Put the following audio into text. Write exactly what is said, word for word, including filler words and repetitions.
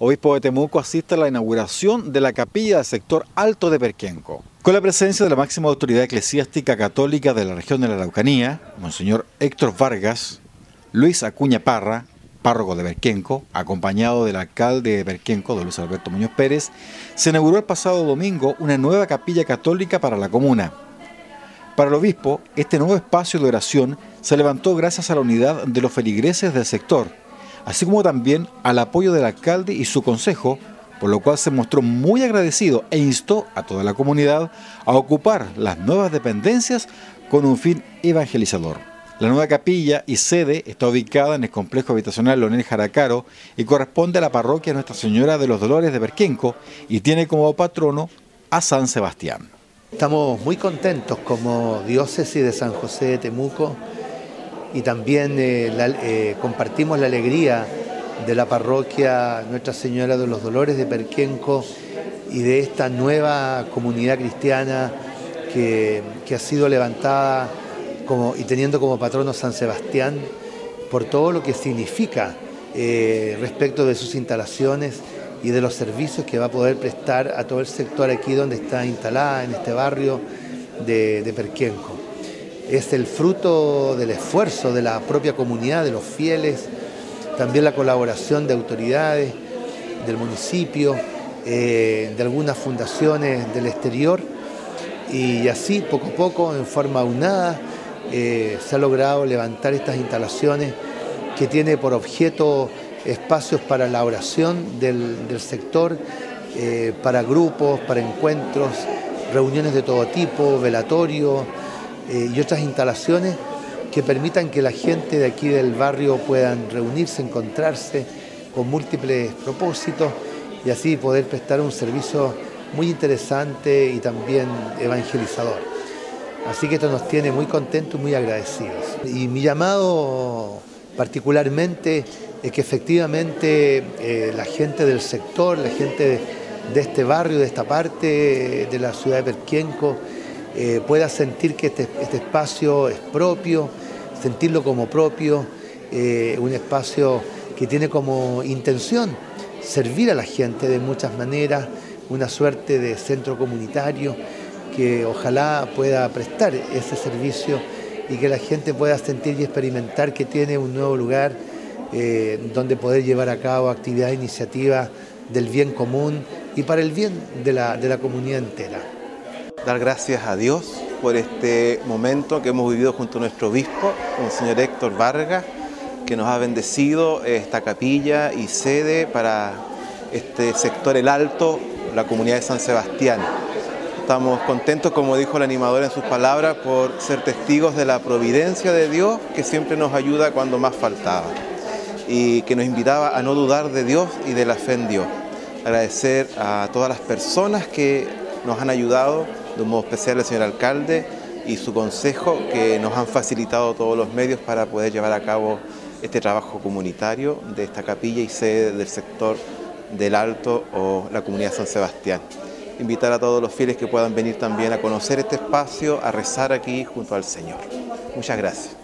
obispo de Temuco, asiste a la inauguración de la capilla del sector Alto de Perquenco. Con la presencia de la máxima autoridad eclesiástica católica de la región de la Araucanía, Monseñor Héctor Vargas, Luis Acuña Parra, párroco de Perquenco, acompañado del alcalde de Perquenco, don Luis Alberto Muñoz Pérez, se inauguró el pasado domingo una nueva capilla católica para la comuna. Para el obispo, este nuevo espacio de oración se levantó gracias a la unidad de los feligreses del sector, así como también al apoyo del alcalde y su consejo, por lo cual se mostró muy agradecido e instó a toda la comunidad a ocupar las nuevas dependencias con un fin evangelizador. La nueva capilla y sede está ubicada en el complejo habitacional Leonel Jaracaro y corresponde a la parroquia Nuestra Señora de los Dolores de Perquenco y tiene como patrono a San Sebastián. Estamos muy contentos como diócesis de San José de Temuco y también eh, la, eh, compartimos la alegría de la parroquia Nuestra Señora de los Dolores de Perquenco y de esta nueva comunidad cristiana que, que ha sido levantada como, y teniendo como patrono San Sebastián por todo lo que significa eh, respecto de sus instalaciones y de los servicios que va a poder prestar a todo el sector aquí donde está instalada, en este barrio de, de Perquenco. Es el fruto del esfuerzo de la propia comunidad, de los fieles, también la colaboración de autoridades del municipio, eh, de algunas fundaciones del exterior, y así poco a poco, en forma aunada, eh, se ha logrado levantar estas instalaciones que tiene por objeto espacios para la oración del, del sector, eh, para grupos, para encuentros, reuniones de todo tipo, velatorios eh, y otras instalaciones que permitan que la gente de aquí del barrio puedan reunirse, encontrarse con múltiples propósitos y así poder prestar un servicio muy interesante y también evangelizador. Así que esto nos tiene muy contentos y muy agradecidos. Y mi llamado particularmente es que efectivamente eh, la gente del sector, la gente de, de este barrio, de esta parte de la ciudad de Perquenco, eh, pueda sentir que este, este espacio es propio, sentirlo como propio, eh, un espacio que tiene como intención servir a la gente de muchas maneras, una suerte de centro comunitario que ojalá pueda prestar ese servicio y que la gente pueda sentir y experimentar que tiene un nuevo lugar eh, donde poder llevar a cabo actividades, iniciativas del bien común y para el bien de la, de la comunidad entera. Dar gracias a Dios por este momento que hemos vivido junto a nuestro obispo, Monseñor Héctor Vargas, que nos ha bendecido esta capilla y sede para este sector El Alto, la comunidad de San Sebastián. Estamos contentos, como dijo el animador en sus palabras, por ser testigos de la providencia de Dios que siempre nos ayuda cuando más faltaba y que nos invitaba a no dudar de Dios y de la fe en Dios. Agradecer a todas las personas que nos han ayudado, de un modo especial al señor alcalde y su consejo, que nos han facilitado todos los medios para poder llevar a cabo este trabajo comunitario de esta capilla y sede del sector del Alto o la comunidad de San Sebastián. Invitar a todos los fieles que puedan venir también a conocer este espacio, a rezar aquí junto al Señor. Muchas gracias.